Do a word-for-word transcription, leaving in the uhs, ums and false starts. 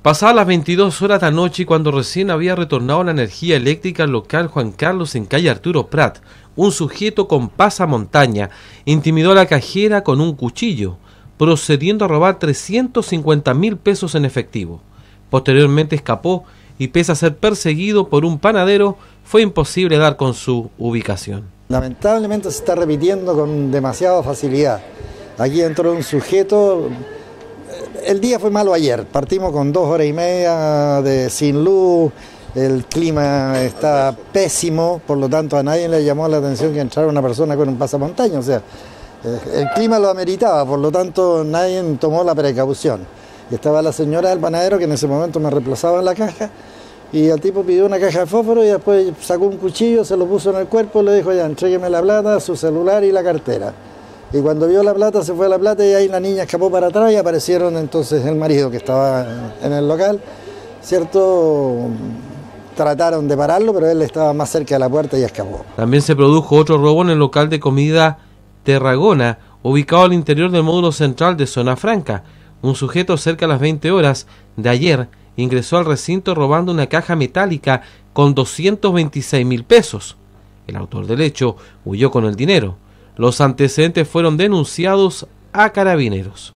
Pasadas las veintidós horas de la noche, cuando recién había retornado la energía eléctrica al local Juan Carlos en calle Arturo Prat, un sujeto con pasamontaña intimidó a la cajera con un cuchillo, procediendo a robar trescientos cincuenta mil pesos en efectivo. Posteriormente escapó y, pese a ser perseguido por un panadero, fue imposible dar con su ubicación. Lamentablemente se está repitiendo con demasiada facilidad. Aquí entró un sujeto. El día fue malo ayer, partimos con dos horas y media de sin luz, el clima está pésimo, por lo tanto a nadie le llamó la atención que entrara una persona con un pasamontaña, o sea, el clima lo ameritaba, por lo tanto nadie tomó la precaución. Y estaba la señora del panadero que en ese momento me reemplazaba en la caja, y el tipo pidió una caja de fósforo y después sacó un cuchillo, se lo puso en el cuerpo y le dijo: ya, entrégueme la plata, su celular y la cartera. Y cuando vio la plata, se fue a la plata y ahí la niña escapó para atrás y aparecieron entonces el marido que estaba en el local, ¿cierto? Trataron de pararlo, pero él estaba más cerca de la puerta y escapó. También se produjo otro robo en el local de comida Terragona, ubicado al interior del módulo central de Zona Franca. Un sujeto cerca de las veinte horas de ayer ingresó al recinto robando una caja metálica con doscientos veintiséis mil pesos. El autor del hecho huyó con el dinero. Los antecedentes fueron denunciados a Carabineros.